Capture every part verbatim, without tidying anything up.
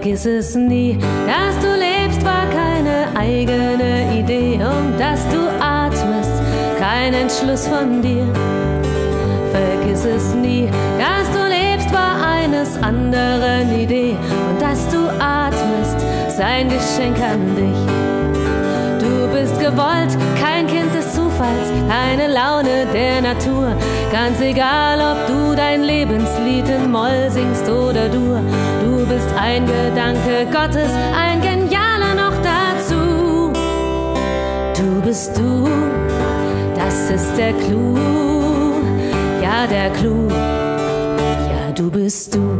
Vergiss es nie, dass du lebst, war keine eigene Idee, und dass du atmest, kein Entschluss von dir. Vergiss es nie, dass du lebst, war eines anderen Idee, und dass du atmest, sein Geschenk an dich. Du bist gewollt, kein Kind des Zufalls, keine Laune der Natur. Ganz egal, ob du dein Lebenslied in Moll singst oder Dur. Du bist ein Gedanke Gottes, ein genialer noch dazu. Du bist du, das ist der Clou. Ja, der Clou. Ja, du bist du.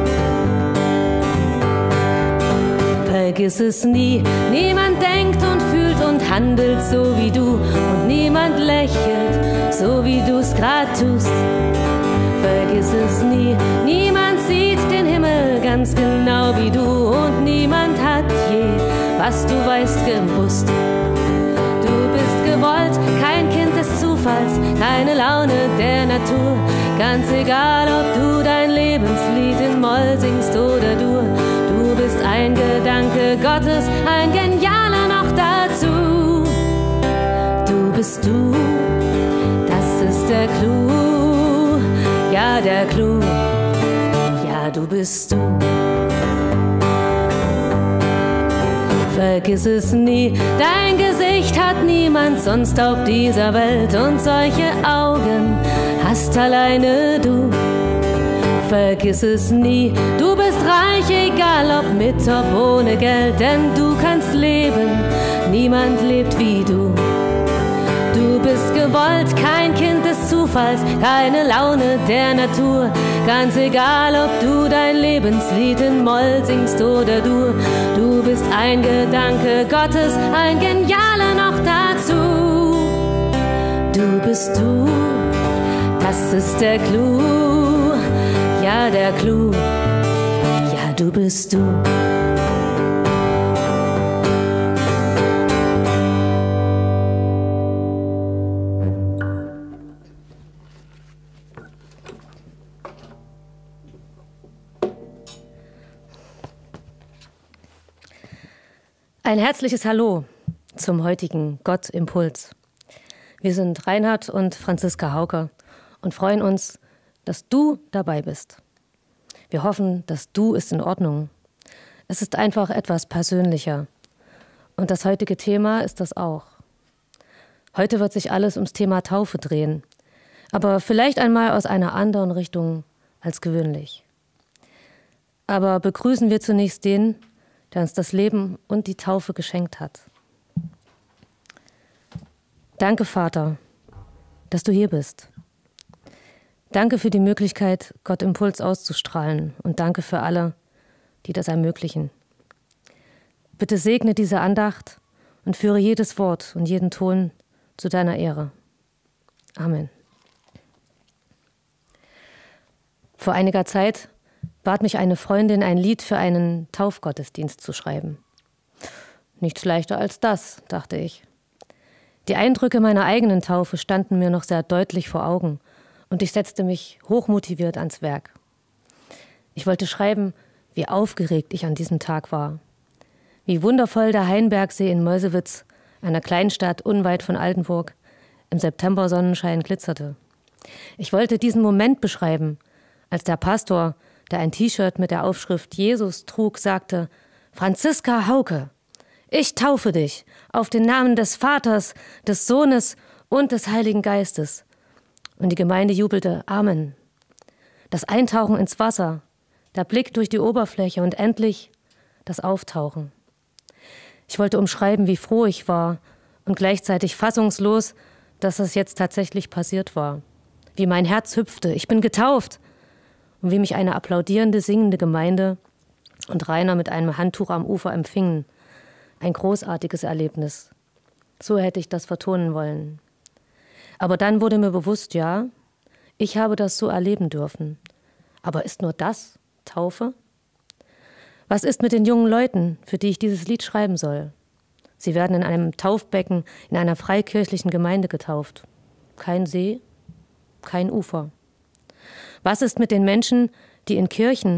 Vergiss es nie, niemand denkt und fühlt und handelt so wie du, und niemand lächelt so wie du's grad tust. Vergiss es nie, niemand sieht den Himmel ganz genau wie du, und niemand hat je, was du weißt, gewusst. Du bist gewollt, kein Kind des Zufalls, keine Laune der Natur. Ganz egal, ob du dein Lebenslied in Moll singst oder Dur. Du bist ein Gedanke Gottes, ein genialer noch dazu. Du bist du, das ist der Clou. Ja, der Clou. Ja, du bist du. Vergiss es nie, dein Gesicht hat niemand sonst auf dieser Welt, und solche Augen hast alleine du. Vergiss es nie, du bist reich, egal ob mit, ob ohne Geld, denn du kannst leben, niemand lebt wie du. Du bist gewollt, kein Kind des Zufalls, keine Laune der Natur. Ganz egal, ob du dein Lebenslied in Moll singst oder Dur. Du bist ein Gedanke Gottes, ein genialer noch dazu. Du bist du, das ist der Clou. Ja, der Clou. Ja, du bist du. Ein herzliches Hallo zum heutigen Gott-Impuls. Wir sind Reinhard und Franziska Hauke und freuen uns, dass du dabei bist. Wir hoffen, das Du ist in Ordnung. Es ist einfach etwas persönlicher. Und das heutige Thema ist das auch. Heute wird sich alles ums Thema Taufe drehen, aber vielleicht einmal aus einer anderen Richtung als gewöhnlich. Aber begrüßen wir zunächst den, der uns das Leben und die Taufe geschenkt hat. Danke, Vater, dass du hier bist. Danke für die Möglichkeit, Gott Impuls auszustrahlen, und danke für alle, die das ermöglichen. Bitte segne diese Andacht und führe jedes Wort und jeden Ton zu deiner Ehre. Amen. Vor einiger Zeit bat mich eine Freundin, ein Lied für einen Taufgottesdienst zu schreiben. Nichts leichter als das, dachte ich. Die Eindrücke meiner eigenen Taufe standen mir noch sehr deutlich vor Augen, und ich setzte mich hochmotiviert ans Werk. Ich wollte schreiben, wie aufgeregt ich an diesem Tag war, wie wundervoll der Hainbergsee in Meuselwitz, einer Kleinstadt unweit von Altenburg, im September-Sonnenschein glitzerte. Ich wollte diesen Moment beschreiben, als der Pastor, der ein T-Shirt mit der Aufschrift Jesus trug, sagte: Franziska Hauke, ich taufe dich auf den Namen des Vaters, des Sohnes und des Heiligen Geistes. Und die Gemeinde jubelte Amen. Das Eintauchen ins Wasser, der Blick durch die Oberfläche und endlich das Auftauchen. Ich wollte umschreiben, wie froh ich war und gleichzeitig fassungslos, dass es jetzt tatsächlich passiert war. Wie mein Herz hüpfte, ich bin getauft. Und wie mich eine applaudierende, singende Gemeinde und Rainer mit einem Handtuch am Ufer empfingen. Ein großartiges Erlebnis. So hätte ich das vertonen wollen. Aber dann wurde mir bewusst, ja, ich habe das so erleben dürfen. Aber ist nur das Taufe? Was ist mit den jungen Leuten, für die ich dieses Lied schreiben soll? Sie werden in einem Taufbecken in einer freikirchlichen Gemeinde getauft. Kein See, kein Ufer. Was ist mit den Menschen, die in Kirchen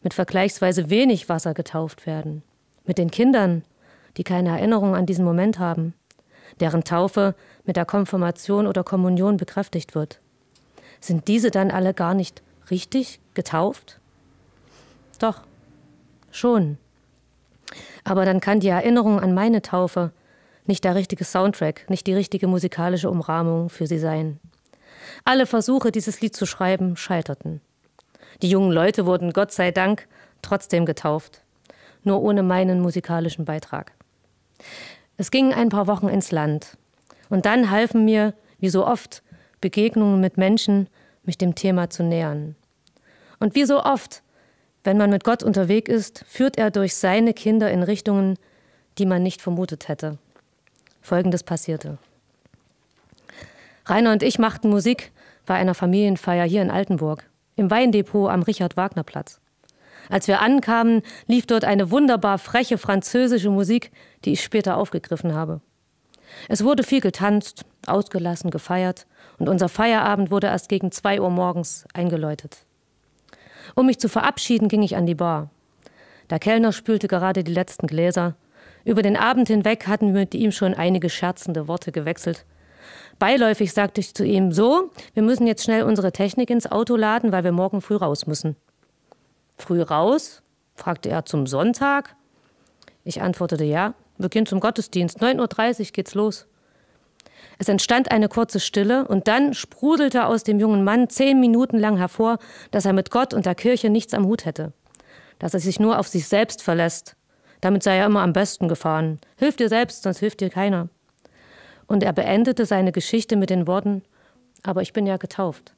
mit vergleichsweise wenig Wasser getauft werden? Mit den Kindern, die keine Erinnerung an diesen Moment haben, deren Taufe mit der Konfirmation oder Kommunion bekräftigt wird? Sind diese dann alle gar nicht richtig getauft? Doch, schon. Aber dann kann die Erinnerung an meine Taufe nicht der richtige Soundtrack, nicht die richtige musikalische Umrahmung für sie sein. Alle Versuche, dieses Lied zu schreiben, scheiterten. Die jungen Leute wurden Gott sei Dank trotzdem getauft, nur ohne meinen musikalischen Beitrag. Es ging ein paar Wochen ins Land und dann halfen mir, wie so oft, Begegnungen mit Menschen, mich dem Thema zu nähern. Und wie so oft, wenn man mit Gott unterwegs ist, führt er durch seine Kinder in Richtungen, die man nicht vermutet hätte. Folgendes passierte. Rainer und ich machten Musik bei einer Familienfeier hier in Altenburg, im Weindepot am Richard-Wagner-Platz. Als wir ankamen, lief dort eine wunderbar freche französische Musik, die ich später aufgegriffen habe. Es wurde viel getanzt, ausgelassen, gefeiert und unser Feierabend wurde erst gegen zwei Uhr morgens eingeläutet. Um mich zu verabschieden, ging ich an die Bar. Der Kellner spülte gerade die letzten Gläser. Über den Abend hinweg hatten wir mit ihm schon einige scherzende Worte gewechselt. Beiläufig sagte ich zu ihm, so, wir müssen jetzt schnell unsere Technik ins Auto laden, weil wir morgen früh raus müssen. Früh raus? Fragte er, zum Sonntag? Ich antwortete, ja, wir gehen zum Gottesdienst, neun Uhr dreißig geht's los. Es entstand eine kurze Stille und dann sprudelte aus dem jungen Mann zehn Minuten lang hervor, dass er mit Gott und der Kirche nichts am Hut hätte, dass er sich nur auf sich selbst verlässt. Damit sei er immer am besten gefahren. Hilf dir selbst, sonst hilft dir keiner. Und er beendete seine Geschichte mit den Worten, aber ich bin ja getauft.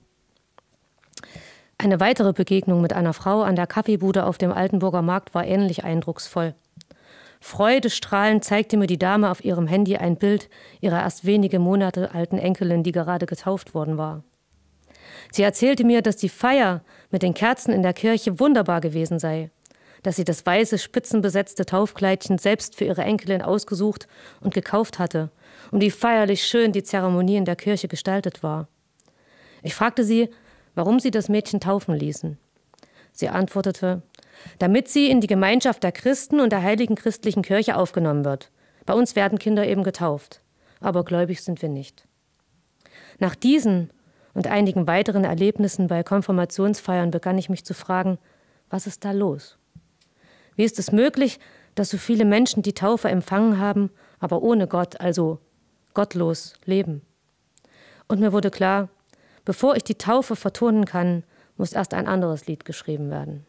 Eine weitere Begegnung mit einer Frau an der Kaffeebude auf dem Altenburger Markt war ähnlich eindrucksvoll. Freudestrahlend zeigte mir die Dame auf ihrem Handy ein Bild ihrer erst wenige Monate alten Enkelin, die gerade getauft worden war. Sie erzählte mir, dass die Feier mit den Kerzen in der Kirche wunderbar gewesen sei, dass sie das weiße, spitzenbesetzte Taufkleidchen selbst für ihre Enkelin ausgesucht und gekauft hatte, und wie feierlich schön die Zeremonie in der Kirche gestaltet war. Ich fragte sie, warum sie das Mädchen taufen ließen. Sie antwortete, damit sie in die Gemeinschaft der Christen und der heiligen christlichen Kirche aufgenommen wird. Bei uns werden Kinder eben getauft, aber gläubig sind wir nicht. Nach diesen und einigen weiteren Erlebnissen bei Konfirmationsfeiern begann ich mich zu fragen, was ist da los? Wie ist es möglich, dass so viele Menschen die Taufe empfangen haben, aber ohne Gott, also gottlos leben? Und mir wurde klar, bevor ich die Taufe vertonen kann, muss erst ein anderes Lied geschrieben werden.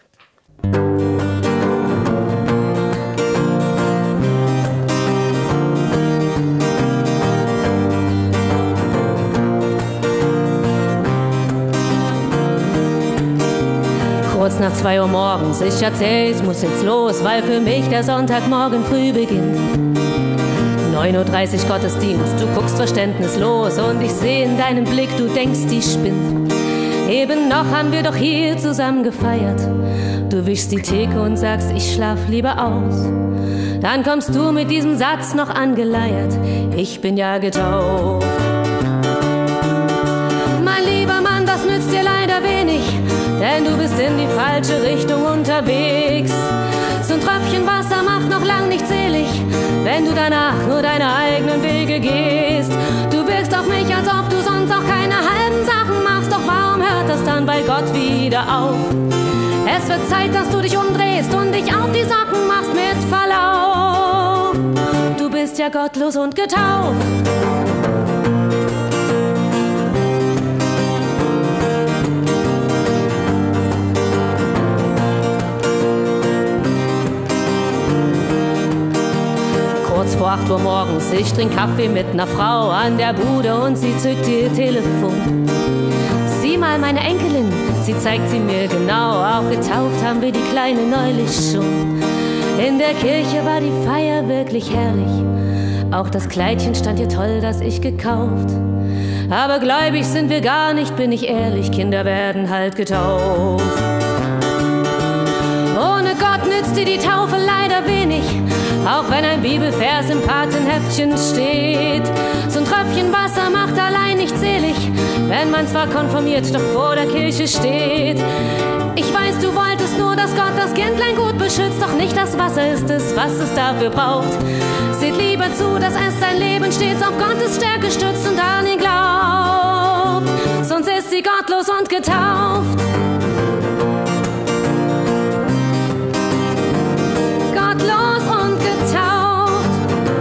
Kurz nach zwei Uhr morgens, ich erzähl, ich muss jetzt los, weil für mich der Sonntagmorgen früh beginnt. neun Uhr dreißig Gottesdienst, du guckst verständnislos und ich seh in deinem Blick, du denkst, die spinnt. Eben noch haben wir doch hier zusammen gefeiert. Du wischst die Theke und sagst, ich schlaf lieber aus. Dann kommst du mit diesem Satz noch angeleiert, ich bin ja getauft. Mein lieber Mann, das nützt dir leider wenig, denn du bist in die falsche Richtung unterwegs. So ein Tröpfchen Wasser macht noch lang nicht selig, wenn du danach nur deine eigenen Wege gehst. Du wirkst auf mich, als ob du sonst auch keine halben Sachen machst, doch warum hört das dann bei Gott wieder auf? Es wird Zeit, dass du dich umdrehst und dich auf die Socken machst mit Verlauf. Du bist ja gottlos und getauft. Kurz vor acht Uhr morgens, ich trink Kaffee mit ner Frau an der Bude und sie zückt ihr Telefon. Sieh mal meine Enkelin, sie zeigt sie mir genau, auch getauft haben wir die Kleine neulich schon. In der Kirche war die Feier wirklich herrlich, auch das Kleidchen stand ihr toll, das ich gekauft. Aber gläubig sind wir gar nicht, bin ich ehrlich, Kinder werden halt getauft. Ohne Gott nützt dir die Taufe leider wenig, auch wenn ein Bibelvers im Patenheftchen steht. So ein Tröpfchen Wasser macht allein nicht selig, wenn man zwar konfirmiert, doch vor der Kirche steht. Ich weiß, du wolltest nur, dass das Wasser ist es, was es dafür braucht. Seht lieber zu, dass es sein Leben stets auf Gottes Stärke stützt und an ihn glaubt. Sonst ist sie gottlos und getauft. Gottlos und getauft.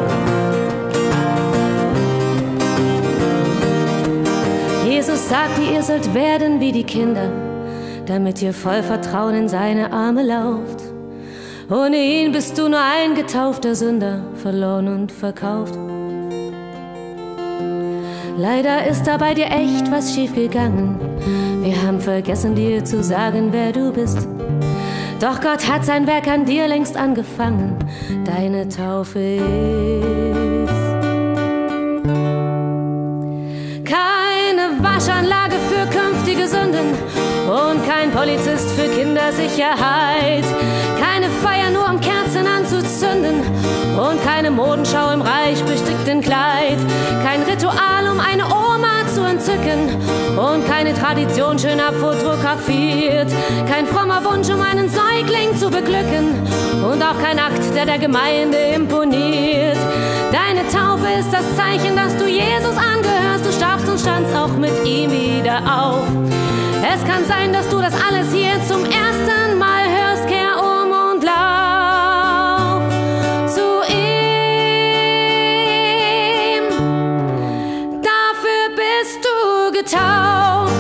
Jesus sagt, ihr sollt werden wie die Kinder, damit ihr voll Vertrauen in seine Arme lauft. Ohne ihn bist du nur ein getaufter Sünder, verloren und verkauft. Leider ist da bei dir echt was schief gegangen. Wir haben vergessen, dir zu sagen, wer du bist. Doch Gott hat sein Werk an dir längst angefangen. Deine Taufe ist keine Waschanlage für künftige Sünden und kein Polizist für Kindersicherheit. Keine Feier nur um Kerzen anzuzünden und keine Modenschau im reich bestickten Kleid. Kein Ritual, um eine Oma zu entzücken und keine Tradition schön abfotografiert. Kein frommer Wunsch, um einen Säugling zu beglücken und auch kein Akt, der der Gemeinde imponiert. Deine Taufe ist das Zeichen, dass du Jesus angehörst. Du starbst und standst auch mit ihm wieder auf. Es kann sein, dass du das alles hier zum ersten Mal hörst. Kehr um und lauf zu ihm. Dafür bist du getauft.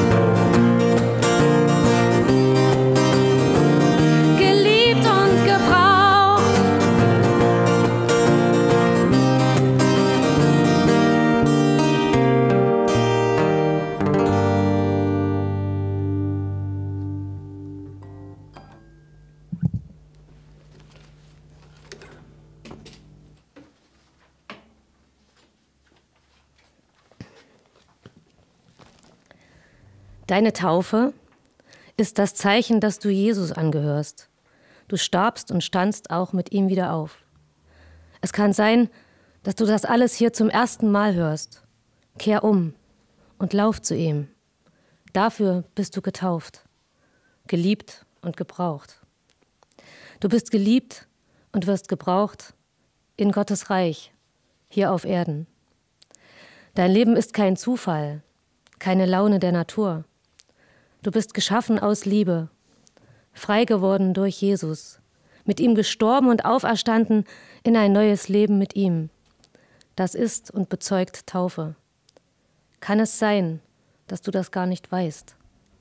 Geliebt und gebraucht. Deine Taufe ist das Zeichen, dass du Jesus angehörst. Du starbst und standst auch mit ihm wieder auf. Es kann sein, dass du das alles hier zum ersten Mal hörst. Kehr um und lauf zu ihm. Dafür bist du getauft, geliebt und gebraucht. Du bist geliebt und wirst gebraucht in Gottes Reich, hier auf Erden. Dein Leben ist kein Zufall, keine Laune der Natur. Du bist geschaffen aus Liebe, frei geworden durch Jesus, mit ihm gestorben und auferstanden in ein neues Leben mit ihm. Das ist und bezeugt Taufe. Kann es sein, dass du das gar nicht weißt?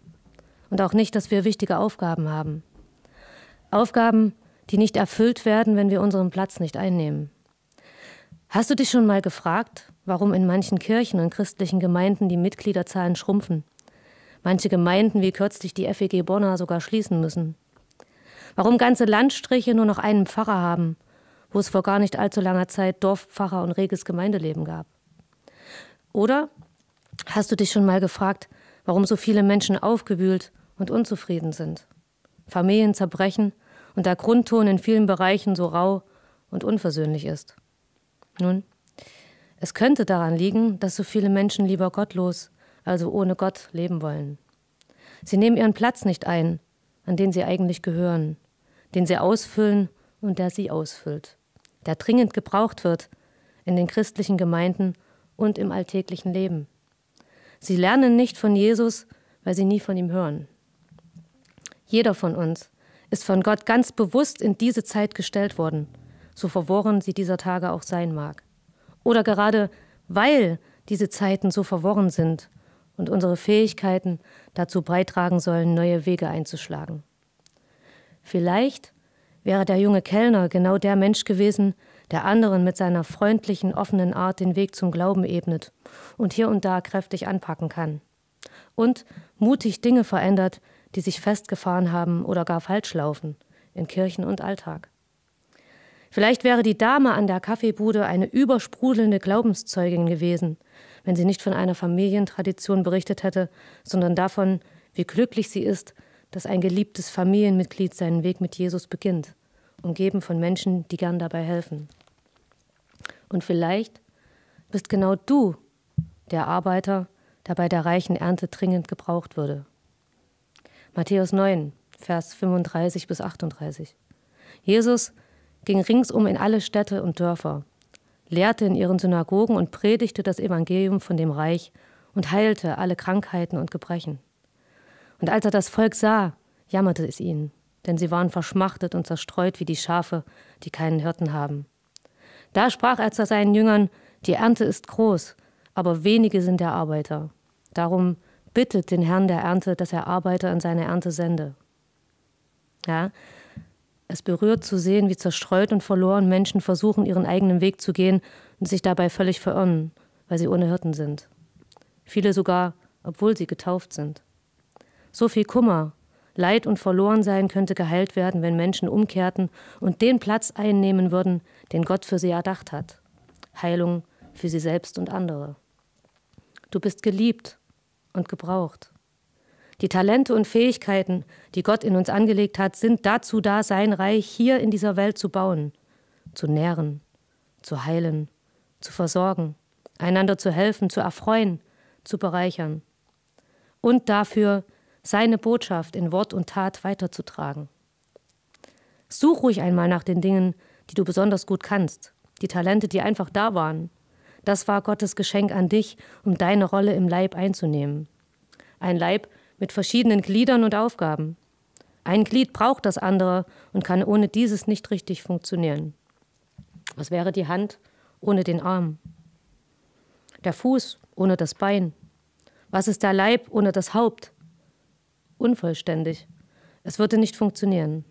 Und auch nicht, dass wir wichtige Aufgaben haben. Aufgaben, die nicht erfüllt werden, wenn wir unseren Platz nicht einnehmen. Hast du dich schon mal gefragt, warum in manchen Kirchen und christlichen Gemeinden die Mitgliederzahlen schrumpfen? Manche Gemeinden, wie kürzlich die F E G Bonner, sogar schließen müssen. Warum ganze Landstriche nur noch einen Pfarrer haben, wo es vor gar nicht allzu langer Zeit Dorfpfarrer und reges Gemeindeleben gab? Oder hast du dich schon mal gefragt, warum so viele Menschen aufgewühlt und unzufrieden sind? Familien zerbrechen und der Grundton in vielen Bereichen so rau und unversöhnlich ist. Nun, es könnte daran liegen, dass so viele Menschen lieber gottlos, also ohne Gott, leben wollen. Sie nehmen ihren Platz nicht ein, an den sie eigentlich gehören, den sie ausfüllen und der sie ausfüllt, der dringend gebraucht wird in den christlichen Gemeinden und im alltäglichen Leben. Sie lernen nicht von Jesus, weil sie nie von ihm hören. Jeder von uns ist von Gott ganz bewusst in diese Zeit gestellt worden, so verworren sie dieser Tage auch sein mag. Oder gerade weil diese Zeiten so verworren sind und unsere Fähigkeiten dazu beitragen sollen, neue Wege einzuschlagen. Vielleicht wäre der junge Kellner genau der Mensch gewesen, der anderen mit seiner freundlichen, offenen Art den Weg zum Glauben ebnet und hier und da kräftig anpacken kann. Und mutig Dinge verändert, die sich festgefahren haben oder gar falsch laufen, in Kirchen und Alltag. Vielleicht wäre die Dame an der Kaffeebude eine übersprudelnde Glaubenszeugin gewesen, wenn sie nicht von einer Familientradition berichtet hätte, sondern davon, wie glücklich sie ist, dass ein geliebtes Familienmitglied seinen Weg mit Jesus beginnt, umgeben von Menschen, die gern dabei helfen. Und vielleicht bist genau du der Arbeiter, der bei der reichen Ernte dringend gebraucht würde. Matthäus neun, Vers fünfunddreißig bis achtunddreißig. Jesus ging ringsum in alle Städte und Dörfer, lehrte in ihren Synagogen und predigte das Evangelium von dem Reich und heilte alle Krankheiten und Gebrechen. Und als er das Volk sah, jammerte es ihn, denn sie waren verschmachtet und zerstreut wie die Schafe, die keinen Hirten haben. Da sprach er zu seinen Jüngern: Die Ernte ist groß, aber wenige sind der Arbeiter. Darum bittet den Herrn der Ernte, dass er Arbeiter in seine Ernte sende. Ja, es berührt zu sehen, wie zerstreut und verloren Menschen versuchen, ihren eigenen Weg zu gehen und sich dabei völlig verirren, weil sie ohne Hirten sind. Viele sogar, obwohl sie getauft sind. So viel Kummer, Leid und Verlorensein könnte geheilt werden, wenn Menschen umkehrten und den Platz einnehmen würden, den Gott für sie erdacht hat. Heilung für sie selbst und andere. Du bist geliebt und gebraucht. Die Talente und Fähigkeiten, die Gott in uns angelegt hat, sind dazu da, sein Reich hier in dieser Welt zu bauen, zu nähren, zu heilen, zu versorgen, einander zu helfen, zu erfreuen, zu bereichern und dafür seine Botschaft in Wort und Tat weiterzutragen. Such ruhig einmal nach den Dingen, die du besonders gut kannst, die Talente, die einfach da waren. Das war Gottes Geschenk an dich, um deine Rolle im Leib einzunehmen. Ein Leib mit verschiedenen Gliedern und Aufgaben. Ein Glied braucht das andere und kann ohne dieses nicht richtig funktionieren. Was wäre die Hand ohne den Arm? Der Fuß ohne das Bein? Was ist der Leib ohne das Haupt? Unvollständig. Es würde nicht funktionieren.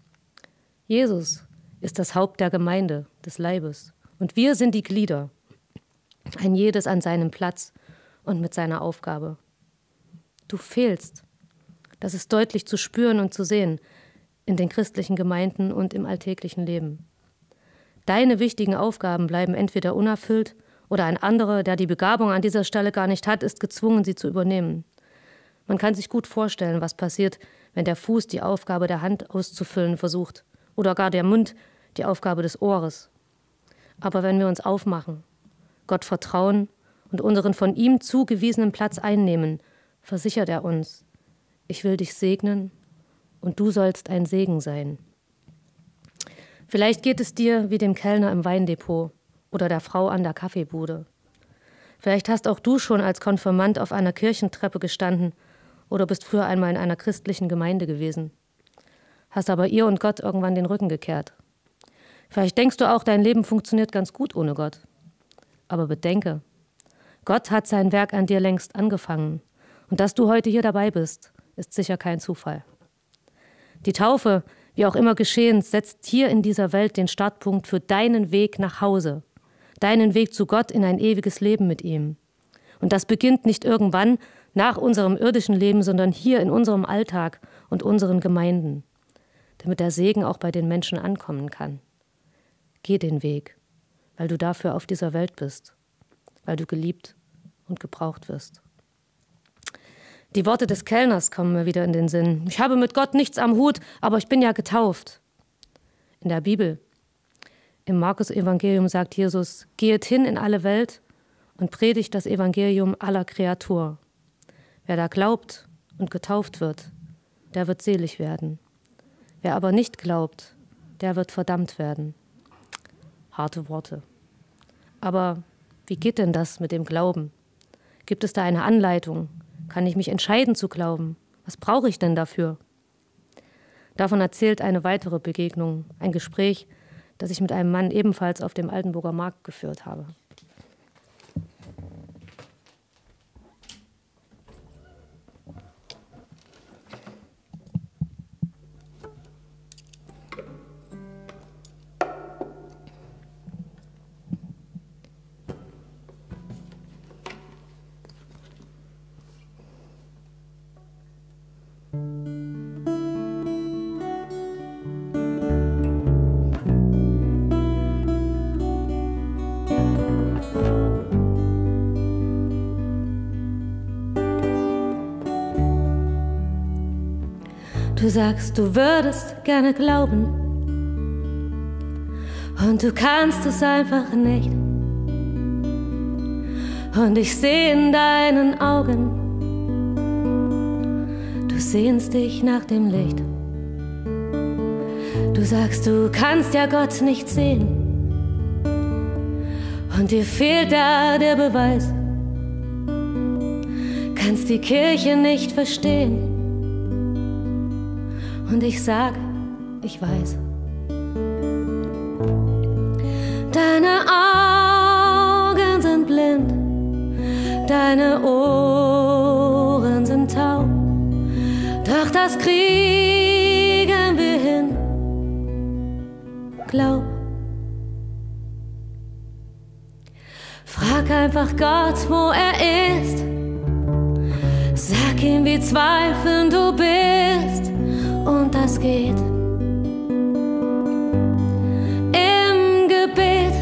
Jesus ist das Haupt der Gemeinde, des Leibes. Und wir sind die Glieder. Ein jedes an seinem Platz und mit seiner Aufgabe. Du fehlst. Das ist deutlich zu spüren und zu sehen in den christlichen Gemeinden und im alltäglichen Leben. Deine wichtigen Aufgaben bleiben entweder unerfüllt oder ein anderer, der die Begabung an dieser Stelle gar nicht hat, ist gezwungen, sie zu übernehmen. Man kann sich gut vorstellen, was passiert, wenn der Fuß die Aufgabe der Hand auszufüllen versucht oder gar der Mund die Aufgabe des Ohres. Aber wenn wir uns aufmachen, Gott vertrauen und unseren von ihm zugewiesenen Platz einnehmen, versichert er uns: Ich will dich segnen und du sollst ein Segen sein. Vielleicht geht es dir wie dem Kellner im Weindepot oder der Frau an der Kaffeebude. Vielleicht hast auch du schon als Konfirmand auf einer Kirchentreppe gestanden oder bist früher einmal in einer christlichen Gemeinde gewesen. Hast aber ihr und Gott irgendwann den Rücken gekehrt. Vielleicht denkst du auch, dein Leben funktioniert ganz gut ohne Gott. Aber bedenke, Gott hat sein Werk an dir längst angefangen. Und dass du heute hier dabei bist, ist sicher kein Zufall. Die Taufe, wie auch immer geschehen, setzt hier in dieser Welt den Startpunkt für deinen Weg nach Hause, deinen Weg zu Gott in ein ewiges Leben mit ihm. Und das beginnt nicht irgendwann nach unserem irdischen Leben, sondern hier in unserem Alltag und unseren Gemeinden, damit der Segen auch bei den Menschen ankommen kann. Geh den Weg, weil du dafür auf dieser Welt bist, weil du geliebt und gebraucht wirst. Die Worte des Kellners kommen mir wieder in den Sinn. Ich habe mit Gott nichts am Hut, aber ich bin ja getauft. In der Bibel, im Markus-Evangelium sagt Jesus: Geht hin in alle Welt und predigt das Evangelium aller Kreatur. Wer da glaubt und getauft wird, der wird selig werden. Wer aber nicht glaubt, der wird verdammt werden. Harte Worte. Aber wie geht denn das mit dem Glauben? Gibt es da eine Anleitung? Kann ich mich entscheiden zu glauben? Was brauche ich denn dafür? Davon erzählt eine weitere Begegnung, ein Gespräch, das ich mit einem Mann ebenfalls auf dem Altenburger Markt geführt habe. Du sagst, du würdest gerne glauben und du kannst es einfach nicht. Und ich sehe in deinen Augen, du sehnst dich nach dem Licht. Du Du sagst, du kannst ja Gott nicht sehen und dir fehlt da der Beweis. Kannst die Kirche nicht verstehen und ich sag, ich weiß. Deine Augen sind blind, deine Ohren sind taub, doch das kriegen wir hin. Glaub. Frag einfach Gott, wo er ist. Sag ihm, wie zweifelnd du bist, und das geht. Im Gebet.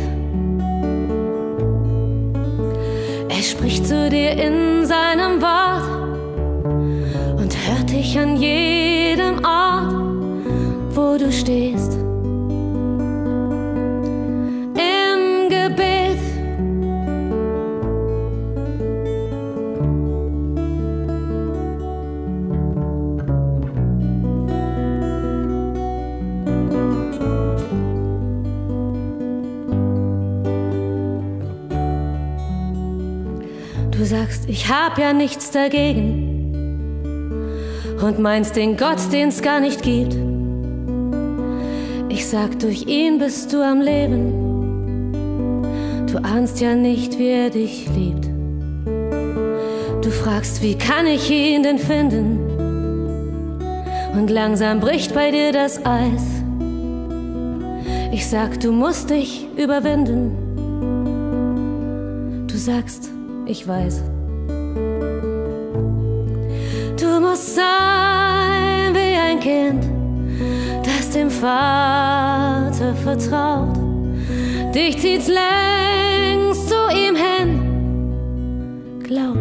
Er spricht zu dir in seinem Wort und hört dich an jedem Ort, wo du stehst. Im Gebet. Du sagst, ich hab ja nichts dagegen und meinst den Gott, den's gar nicht gibt. Ich sag, durch ihn bist du am Leben. Du ahnst ja nicht, wie er dich liebt. Du fragst, wie kann ich ihn denn finden? Und langsam bricht bei dir das Eis. Ich sag, du musst dich überwinden. Du sagst, ich weiß. Du musst sein wie ein Kind, das dem Vater vertraut. Dich zieht's längst zu ihm hin. Glaub.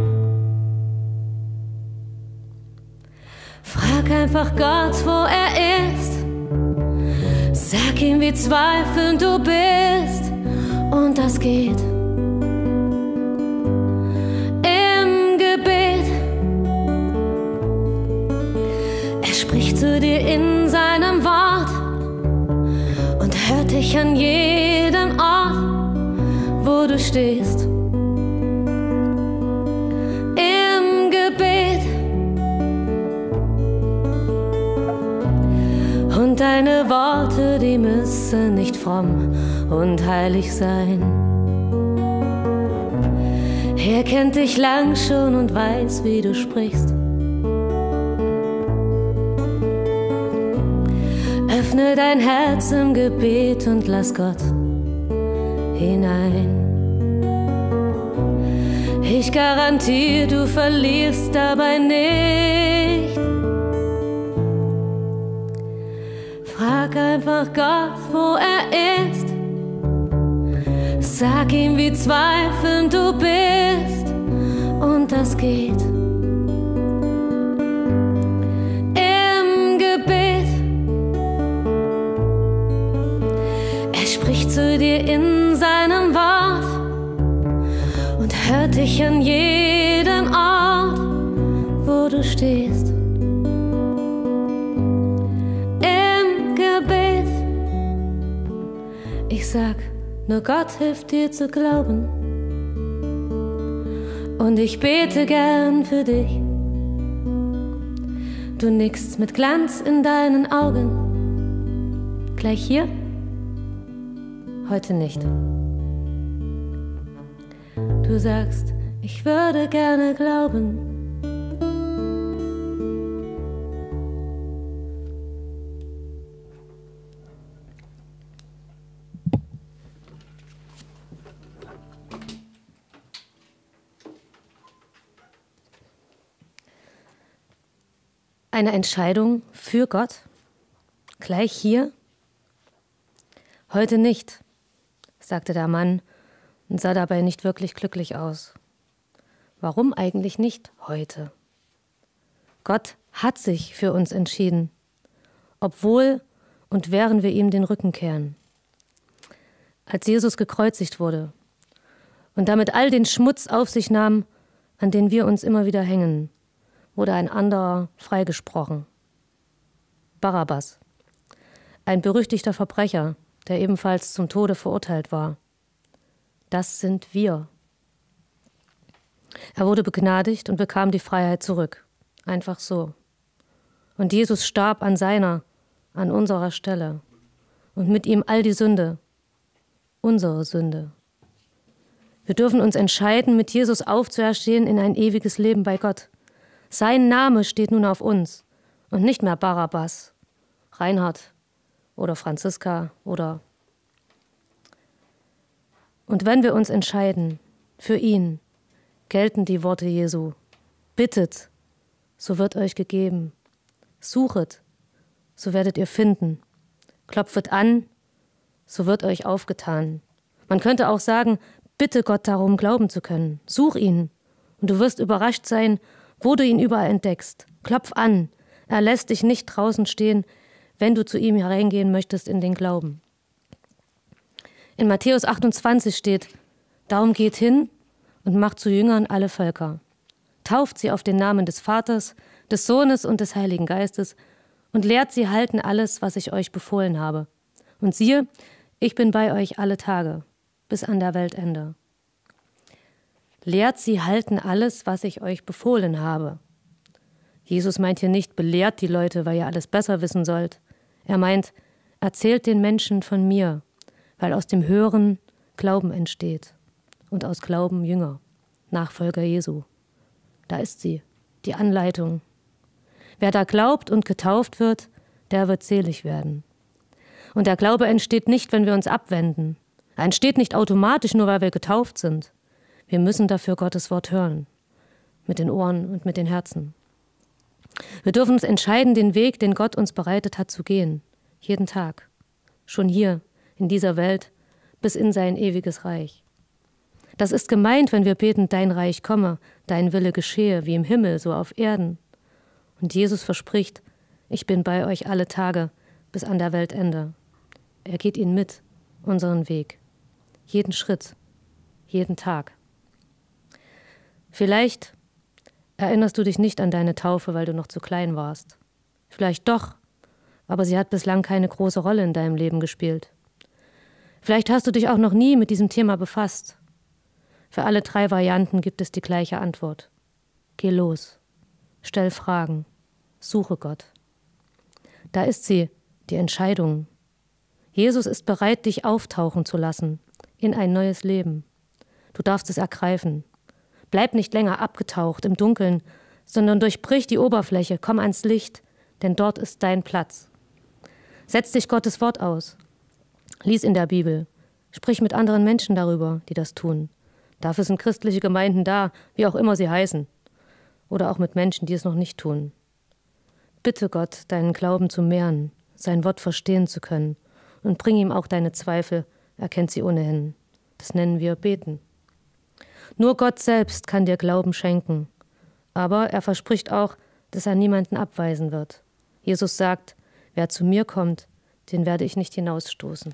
Frag einfach Gott, wo er ist. Sag ihm, wie zweifelnd du bist, und das geht. Spricht zu dir in seinem Wort und hört dich an jedem Ort, wo du stehst. Im Gebet. Und deine Worte, die müssen nicht fromm und heilig sein. Er kennt dich lang schon und weiß, wie du sprichst. Öffne dein Herz im Gebet und lass Gott hinein. Ich garantiere, du verlierst dabei nicht. Frag einfach Gott, wo er ist. Sag ihm, wie zweifelnd du bist, und das geht. Spricht zu dir in seinem Wort und hört dich an jedem Ort, wo du stehst. Im Gebet. Ich sag, nur Gott hilft dir zu glauben, und ich bete gern für dich. Du nickst mit Glanz in deinen Augen. Gleich hier? Heute nicht. Du sagst, ich würde gerne glauben. Eine Entscheidung für Gott? Gleich hier? Heute nicht, sagte der Mann und sah dabei nicht wirklich glücklich aus. Warum eigentlich nicht heute? Gott hat sich für uns entschieden, obwohl und während wir ihm den Rücken kehren. Als Jesus gekreuzigt wurde und damit all den Schmutz auf sich nahm, an den wir uns immer wieder hängen, wurde ein anderer freigesprochen. Barabbas. ein berüchtigter Verbrecher, der ebenfalls zum Tode verurteilt war. Das sind wir. Er wurde begnadigt und bekam die Freiheit zurück. Einfach so. Und Jesus starb an seiner, an unserer Stelle. Und mit ihm all die Sünde, unsere Sünde. Wir dürfen uns entscheiden, mit Jesus aufzuerstehen in ein ewiges Leben bei Gott. Sein Name steht nun auf uns und nicht mehr Barabbas, Reinhard oder Franziska oder... Und wenn wir uns entscheiden, für ihn, gelten die Worte Jesu. Bittet, so wird euch gegeben. Suchet, so werdet ihr finden. Klopfet an, so wird euch aufgetan. Man könnte auch sagen, bitte Gott darum, glauben zu können. Such ihn, und du wirst überrascht sein, wo du ihn überall entdeckst. Klopf an, er lässt dich nicht draußen stehen, wenn du zu ihm hereingehen möchtest in den Glauben. In Matthäus achtundzwanzig steht, darum geht hin und macht zu Jüngern alle Völker. Tauft sie auf den Namen des Vaters, des Sohnes und des Heiligen Geistes und lehrt sie halten alles, was ich euch befohlen habe. Und siehe, ich bin bei euch alle Tage, bis an der Weltende. Lehrt sie halten alles, was ich euch befohlen habe. Jesus meint hier nicht, belehrt die Leute, weil ihr alles besser wissen sollt. Er meint, erzählt den Menschen von mir, weil aus dem Hören Glauben entsteht und aus Glauben Jünger, Nachfolger Jesu. Da ist sie, die Anleitung. Wer da glaubt und getauft wird, der wird selig werden. Und der Glaube entsteht nicht, wenn wir uns abwenden. Er entsteht nicht automatisch, nur weil wir getauft sind. Wir müssen dafür Gottes Wort hören, mit den Ohren und mit den Herzen. Wir dürfen uns entscheiden, den Weg, den Gott uns bereitet hat, zu gehen. Jeden Tag. Schon hier, in dieser Welt, bis in sein ewiges Reich. Das ist gemeint, wenn wir beten, dein Reich komme, dein Wille geschehe, wie im Himmel, so auf Erden. Und Jesus verspricht, ich bin bei euch alle Tage, bis an der Weltende. Er geht ihn mit, unseren Weg. Jeden Schritt, jeden Tag. Vielleicht erinnerst du dich nicht an deine Taufe, weil du noch zu klein warst. Vielleicht doch, aber sie hat bislang keine große Rolle in deinem Leben gespielt. Vielleicht hast du dich auch noch nie mit diesem Thema befasst. Für alle drei Varianten gibt es die gleiche Antwort. Geh los, stell Fragen, suche Gott. Da ist sie, die Entscheidung. Jesus ist bereit, dich auftauchen zu lassen in ein neues Leben. Du darfst es ergreifen. Bleib nicht länger abgetaucht im Dunkeln, sondern durchbrich die Oberfläche, komm ans Licht, denn dort ist dein Platz. Setz dich Gottes Wort aus. Lies in der Bibel. Sprich mit anderen Menschen darüber, die das tun. Dafür sind christliche Gemeinden da, wie auch immer sie heißen. Oder auch mit Menschen, die es noch nicht tun. Bitte Gott, deinen Glauben zu mehren, sein Wort verstehen zu können. Und bring ihm auch deine Zweifel, er kennt sie ohnehin. Das nennen wir Beten. Nur Gott selbst kann dir Glauben schenken. Aber er verspricht auch, dass er niemanden abweisen wird. Jesus sagt, wer zu mir kommt, den werde ich nicht hinausstoßen.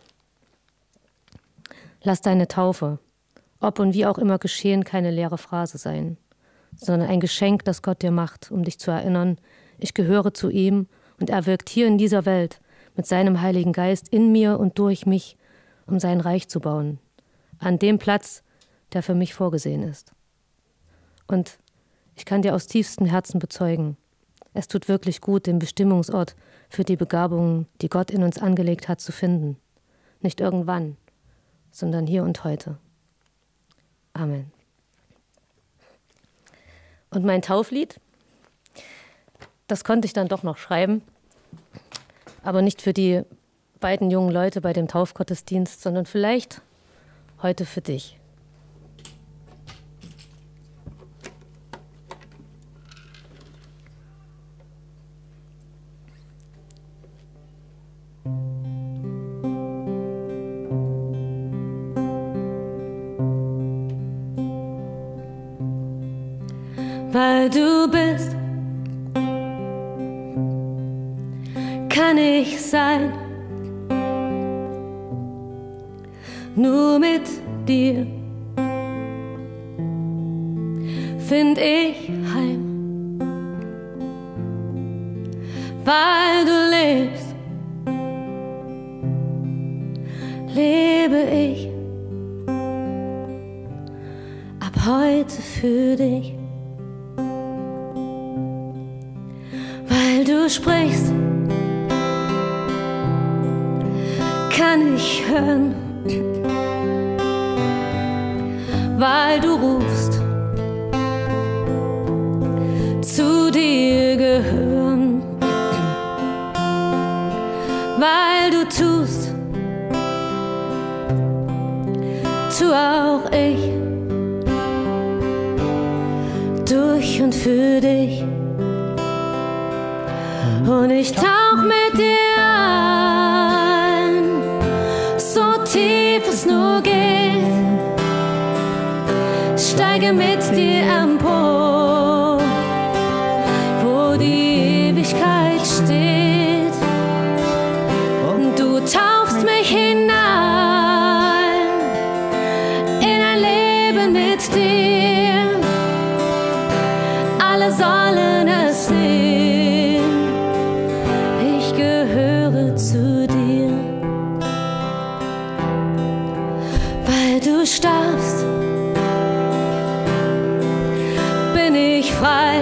Lass deine Taufe, ob und wie auch immer geschehen, keine leere Phrase sein, sondern ein Geschenk, das Gott dir macht, um dich zu erinnern, ich gehöre zu ihm und er wirkt hier in dieser Welt mit seinem Heiligen Geist in mir und durch mich, um sein Reich zu bauen, an dem Platz, der für mich vorgesehen ist. Und ich kann dir aus tiefstem Herzen bezeugen, es tut wirklich gut, den Bestimmungsort für die Begabungen, die Gott in uns angelegt hat, zu finden. Nicht irgendwann, sondern hier und heute. Amen. Und mein Tauflied, das konnte ich dann doch noch schreiben, aber nicht für die beiden jungen Leute bei dem Taufgottesdienst, sondern vielleicht heute für dich. Weil du bist, kann ich sein, nur mit dir find ich heim, weil du lebst, lebe ich ab heute für dich, weil du sprichst, kann ich hören, weil du rufst, zu dir gehören, weil du tust, tu auch ich, durch und für dich. Und ich tauch mit dir ein, so tief es nur geht, steige mit dir empor, wo die Ewigkeit steht. Du tauchst mich hinein in ein Leben mit dir, alle sollen es sehen, ich gehöre zu dir, weil du starbst, bin ich frei,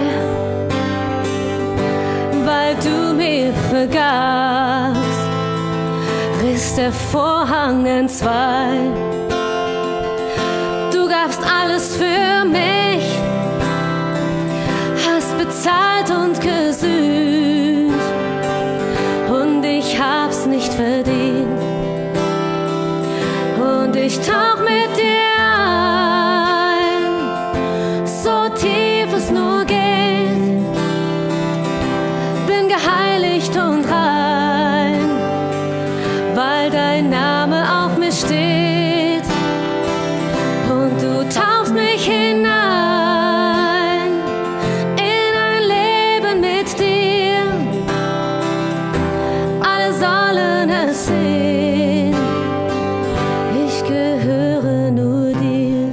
weil du mir vergabst, riss der Vorhang in zwei. Du gabst alles für mich, hast bezahlt und gesühnt, und ich hab's nicht verdient. Und ich tauch mit dir ein, so tief es nur geht, bin geheiligt und rein, weil dein Name auf mir steht. Und du tauchst mich hinein in ein Leben mit dir, alle sollen es sehen, ich gehöre nur dir.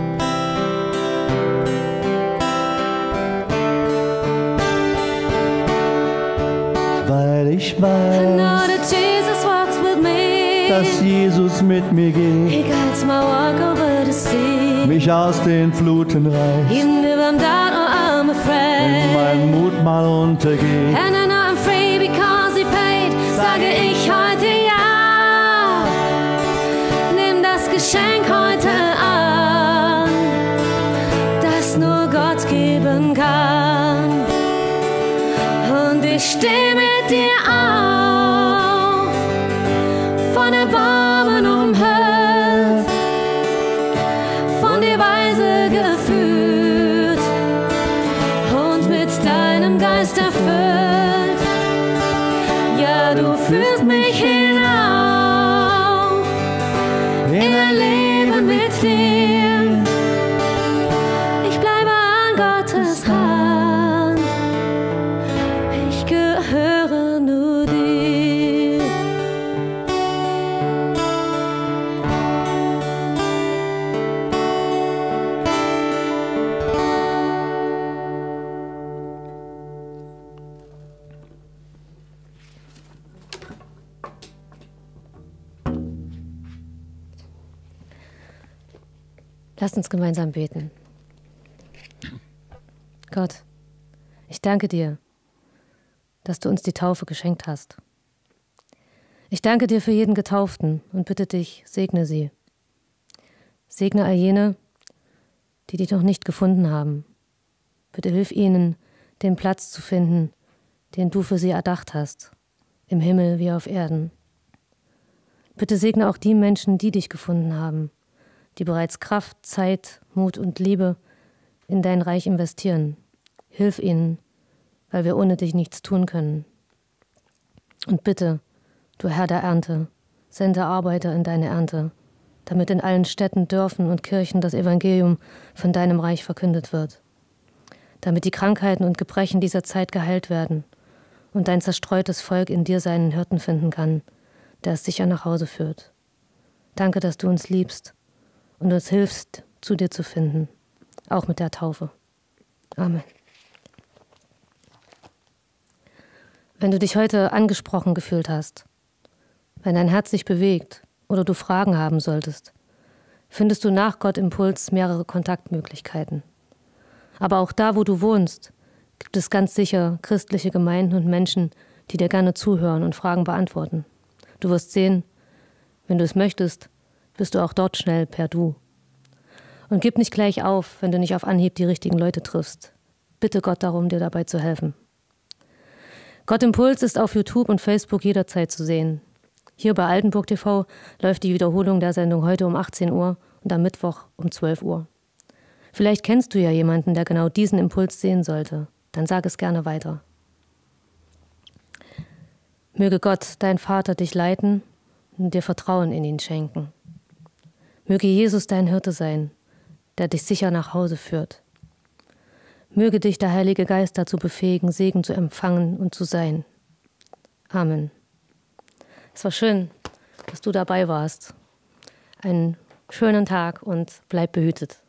Weil ich I know weiß, that Jesus walks with me. dass Jesus mit mir He geht, guides my walk over the sea. mich aus den Fluten reißt, Even if I'm down or I'm wenn afraid, mein Mut mal untergeht. and I know I'm free because he paid, sage ich heute ja. Nimm das Geschenk heute an, das nur Gott geben kann. Und ich steh mit dir auf, von Erbarmen umhüllt, von dir weise geführt und mit deinem Geist erfüllt. Ja, du führst mich hinauf in ein Leben mit dir. Ich bleibe an Gottes Hand, ich gehöre nur dir. Lasst uns gemeinsam beten. Gott, ich danke dir, dass du uns die Taufe geschenkt hast. Ich danke dir für jeden Getauften und bitte dich, segne sie. Segne all jene, die dich noch nicht gefunden haben. Bitte hilf ihnen, den Platz zu finden, den du für sie erdacht hast, im Himmel wie auf Erden. Bitte segne auch die Menschen, die dich gefunden haben, die bereits Kraft, Zeit, Mut und Liebe in dein Reich investieren. Hilf ihnen, weil wir ohne dich nichts tun können. Und bitte, du Herr der Ernte, sende Arbeiter in deine Ernte, damit in allen Städten, Dörfern und Kirchen das Evangelium von deinem Reich verkündet wird, damit die Krankheiten und Gebrechen dieser Zeit geheilt werden und dein zerstreutes Volk in dir seinen Hirten finden kann, der es sicher nach Hause führt. Danke, dass du uns liebst und uns hilfst, zu dir zu finden, auch mit der Taufe. Amen. Wenn du dich heute angesprochen gefühlt hast, wenn dein Herz sich bewegt, oder du Fragen haben solltest, findest du nach Gott Impuls mehrere Kontaktmöglichkeiten. Aber auch da, wo du wohnst, gibt es ganz sicher christliche Gemeinden und Menschen, die dir gerne zuhören und Fragen beantworten. Du wirst sehen, wenn du es möchtest, bist du auch dort schnell per Du. Und gib nicht gleich auf, wenn du nicht auf Anhieb die richtigen Leute triffst. Bitte Gott darum, dir dabei zu helfen. Gott Impuls ist auf YouTube und Facebook jederzeit zu sehen. Hier bei Altenburg T V läuft die Wiederholung der Sendung heute um achtzehn Uhr und am Mittwoch um zwölf Uhr. Vielleicht kennst du ja jemanden, der genau diesen Impuls sehen sollte. Dann sag es gerne weiter. Möge Gott, dein Vater, dich leiten und dir Vertrauen in ihn schenken. Möge Jesus dein Hirte sein, der dich sicher nach Hause führt. Möge dich der Heilige Geist dazu befähigen, Segen zu empfangen und zu sein. Amen. Es war schön, dass du dabei warst. Einen schönen Tag und bleib behütet.